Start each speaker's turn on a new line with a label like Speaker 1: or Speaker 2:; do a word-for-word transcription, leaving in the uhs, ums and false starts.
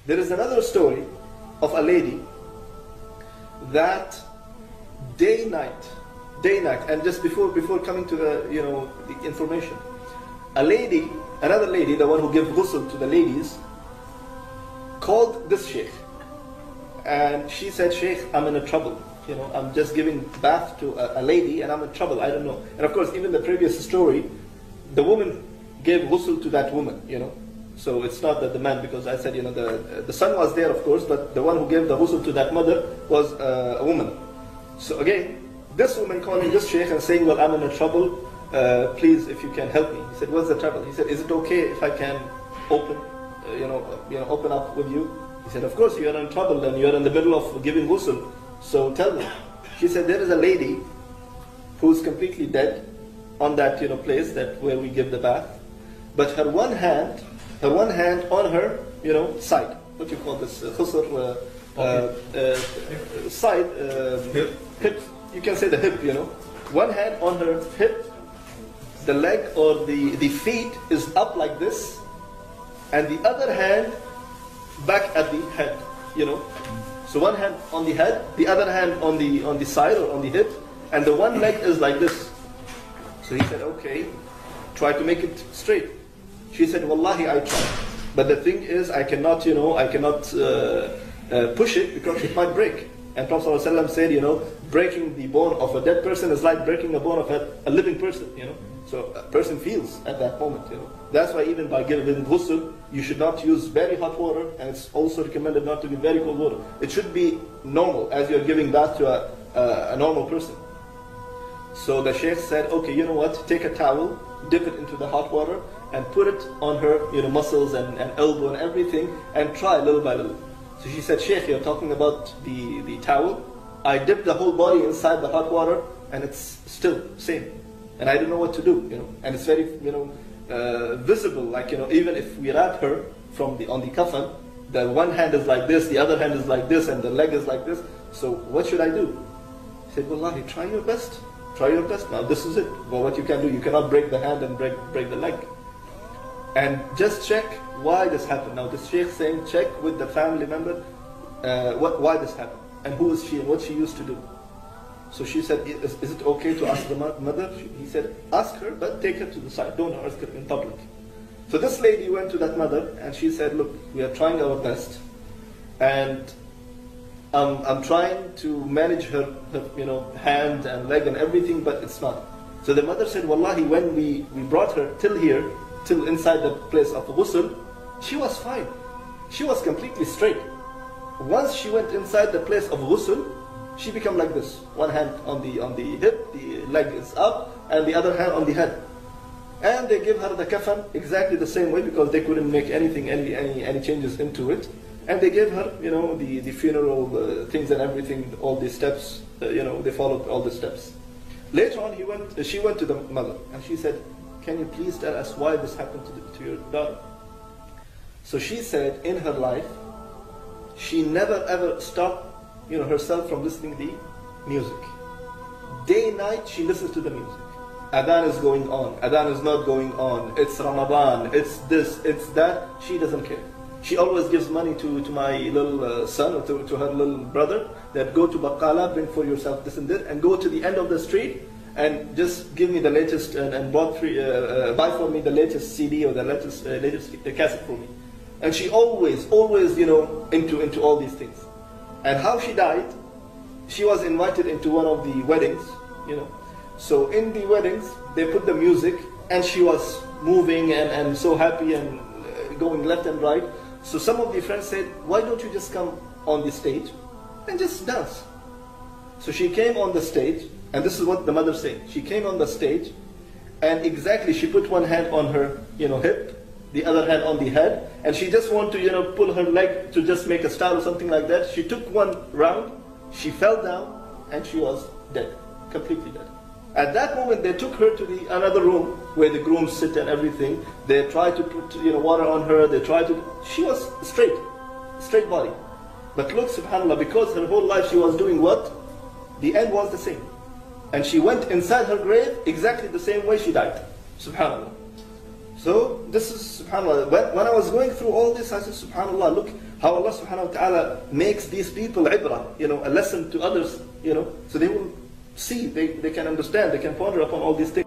Speaker 1: There is another story of a lady that day night, day night, and just before before coming to the you know the information, a lady, another lady, the one who gives ghusl to the ladies, called this sheikh, and she said, "Sheikh, I'm in a trouble. You know, I'm just giving bath to a, a lady, and I'm in trouble. I don't know." And of course, even the previous story, the woman gave ghusl to that woman. You know. So it's not that the man, because I said, you know, the the son was there, of course, but the one who gave the ghusl to that mother was uh, a woman. So again, this woman calling this sheikh and saying, "Well, I'm in a trouble. Uh, please, if you can help me." He said, "What's the trouble?" He said, "Is it okay if I can open, uh, you know, uh, you know, open up with you?" He said, "Of course, you are in trouble and you are in the middle of giving ghusl. So tell me." She said, "There is a lady who's completely dead on that, you know, place that where we give the bath, but her one hand." Her one hand on her, you know, side. What do you call this? Uh, khusr, uh, uh, uh, side, uh, hip. hip. You can say the hip, you know. One hand on her hip, the leg or the, the feet is up like this, and the other hand back at the head, you know. So one hand on the head, the other hand on the on the side or on the hip, and the one leg is like this. So he said, "Okay, try to make it straight." She said, "Wallahi, I tried, but the thing is, I cannot, you know, I cannot uh, uh, push it because it might break." And Prophet ﷺ said, you know, breaking the bone of a dead person is like breaking the bone of a, a living person, you know. So a person feels at that moment, you know. That's why even by giving ghusl, you should not use very hot water, and it's also recommended not to give very cold water. It should be normal, as you're giving bath to a, a, a normal person. So the sheikh said, "Okay, you know what? Take a towel, dip it into the hot water, and put it on her, you know, muscles and, and elbow and everything, and try little by little." So she said, "Sheikh, you're talking about the, the towel. I dipped the whole body inside the hot water, and it's still same. And I don't know what to do, you know. And it's very, you know, uh, visible, like, you know, even if we wrap her from the on the coffin, the one hand is like this, the other hand is like this, and the leg is like this. So what should I do?" He said, "Wallahi, try your best. Try your best. Now this is it. Well, what you can do, you cannot break the hand and break break the leg. And just check why this happened." Now this sheikh saying, check with the family member uh, what, why this happened, and who is she and what she used to do. So she said, is, is it okay to ask the mother? He said, "Ask her, but take her to the side. Don't ask her in public." So this lady went to that mother and she said, "Look, we are trying our best, and um, I'm trying to manage her, her you know, hand and leg and everything, but it's not." So the mother said, "Wallahi, when we, we brought her till here, till inside the place of ghusl, she was fine. She was completely straight. Once she went inside the place of ghusl, she became like this. One hand on the on the hip, the leg is up, and the other hand on the head. And they give her the kafan exactly the same way, because they couldn't make anything, any any any changes into it. And they gave her, you know, the the funeral uh, things and everything, all the steps. Uh, you know, they followed all the steps. Later on, he went. Uh, she went to the mother, and she said, "Can you please tell us why this happened to, the, to your daughter?" So she said, in her life, she never ever stopped, you know, herself from listening to the music. Day and night, she listens to the music. Adhan is going on. Adhan is not going on. It's Ramadan. It's this. It's that. She doesn't care. She always gives money to, to my little uh, son, or to, to her little brother, that go to Baqala, bring for yourself this and that, and go to the end of the street and just give me the latest, and, and bought three, uh, uh, buy for me the latest C D or the latest uh, latest uh, cassette for me. And she always, always, you know, into into all these things. And how she died, she was invited into one of the weddings, you know. So in the weddings, they put the music, and she was moving and, and so happy and uh, going left and right. So some of the friends said, "Why don't you just come on the stage and just dance?" So she came on the stage, and this is what the mother said. She came on the stage, and exactly she put one hand on her, you know, hip, the other hand on the head, and she just wanted to, you know, pull her leg to just make a star or something like that. She took one round, she fell down, and she was dead, completely dead. At that moment, they took her to the another room where the grooms sit and everything. They tried to put, you know, water on her. They tried to. She was straight, straight body. But look, subhanallah, because her whole life she was doing what? The end was the same, and she went inside her grave exactly the same way she died. Subhanallah. So this is subhanAllah. When, when I was going through all this, I said, subhanAllah, look how Allah subhanahu wa ta'ala makes these people ibrah, you know, a lesson to others, you know, so they will see, they, they can understand, they can ponder upon all these things.